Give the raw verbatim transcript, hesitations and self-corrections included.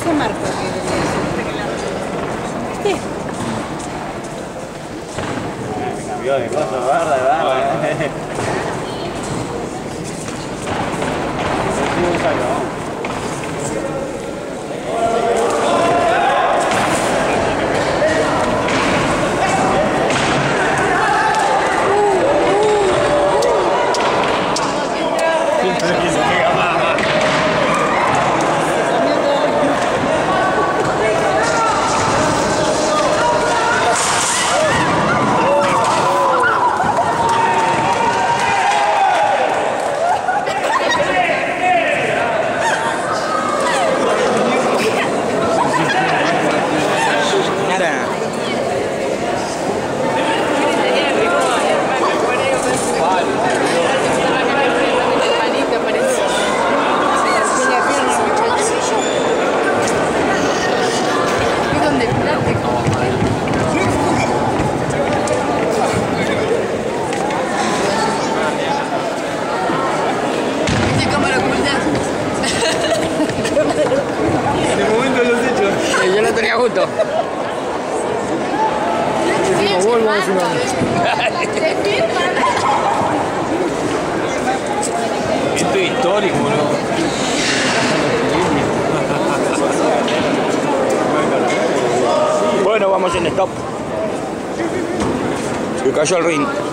ese marco que venía. Sí. Me cambió de cosa, guarda, guarda. Yo lo tenía justo. Esto es histórico, ¿no? Bueno, vamos en stop. Se cayó el ring.